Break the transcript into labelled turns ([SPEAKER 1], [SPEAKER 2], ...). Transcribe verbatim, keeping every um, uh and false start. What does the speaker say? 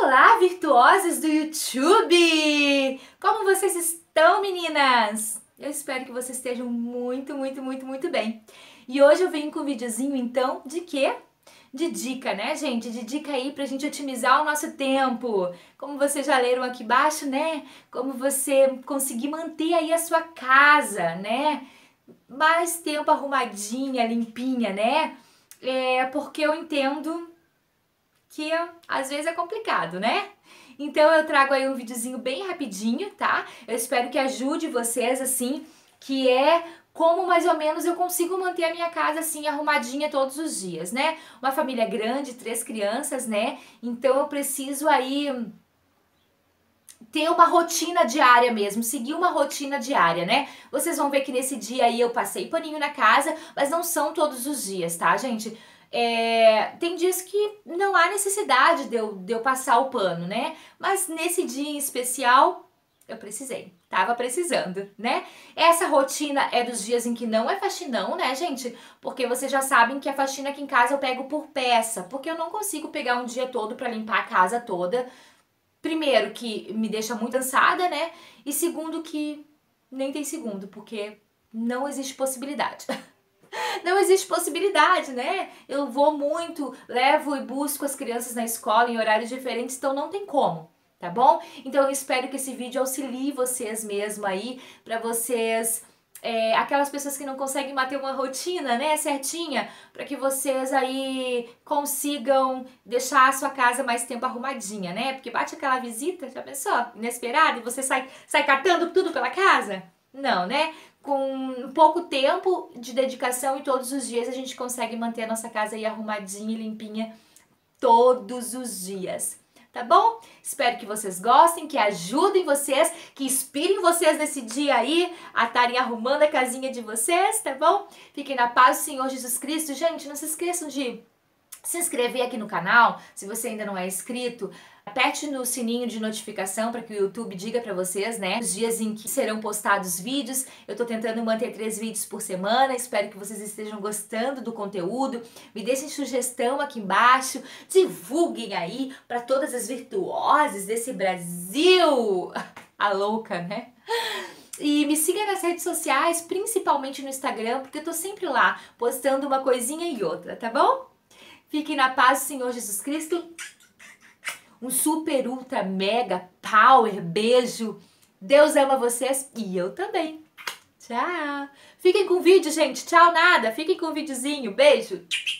[SPEAKER 1] Olá, virtuosas do YouTube! Como vocês estão, meninas? Eu espero que vocês estejam muito, muito, muito, muito bem. E hoje eu venho com um videozinho, então, de quê? De dica, né, gente? De dica aí pra gente otimizar o nosso tempo. Como vocês já leram aqui embaixo, né? Como você conseguir manter aí a sua casa, né? Mais tempo arrumadinha, limpinha, né? É porque eu entendo que às vezes é complicado, né? Então eu trago aí um videozinho bem rapidinho, tá? Eu espero que ajude vocês, assim, que é como mais ou menos eu consigo manter a minha casa assim arrumadinha todos os dias, né? Uma família grande, três crianças, né? Então eu preciso aí ter uma rotina diária mesmo, seguir uma rotina diária, né? Vocês vão ver que nesse dia aí eu passei paninho na casa, mas não são todos os dias, tá, gente? É, tem dias que não há necessidade de eu, de eu passar o pano, né? Mas nesse dia em especial, eu precisei, tava precisando, né? Essa rotina é dos dias em que não é faxinão, né, gente? Porque vocês já sabem que a faxina aqui em casa eu pego por peça, porque eu não consigo pegar um dia todo pra limpar a casa toda. Primeiro, que me deixa muito cansada, né? E segundo, que nem tem segundo, porque não existe possibilidade. Não existe possibilidade, né? Eu vou muito, levo e busco as crianças na escola em horários diferentes, então não tem como, tá bom? Então eu espero que esse vídeo auxilie vocês mesmo aí, pra vocês... É, aquelas pessoas que não conseguem manter uma rotina, né, certinha, para que vocês aí consigam deixar a sua casa mais tempo arrumadinha, né? Porque bate aquela visita, já pensou? Inesperada, e você sai, sai catando tudo pela casa? Não, né? Com pouco tempo de dedicação e todos os dias a gente consegue manter a nossa casa aí arrumadinha e limpinha todos os dias. Tá bom? Espero que vocês gostem, que ajudem vocês, que inspirem vocês nesse dia aí a estarem arrumando a casinha de vocês, tá bom? Fiquem na paz do Senhor Jesus Cristo. Gente, não se esqueçam de se inscrever aqui no canal, se você ainda não é inscrito. Aperte no sininho de notificação para que o YouTube diga para vocês, né, os dias em que serão postados vídeos. Eu tô tentando manter três vídeos por semana, espero que vocês estejam gostando do conteúdo. Me deixem sugestão aqui embaixo, divulguem aí para todas as virtuosas desse Brasil. A louca, né? E me siga nas redes sociais, principalmente no Instagram, porque eu tô sempre lá, postando uma coisinha e outra, tá bom? Fiquem na paz do Senhor Jesus Cristo. Um super, ultra, mega, power, beijo. Deus ama vocês e eu também. Tchau. Fiquem com o vídeo, gente. Tchau, nada. Fiquem com o videozinho. Beijo.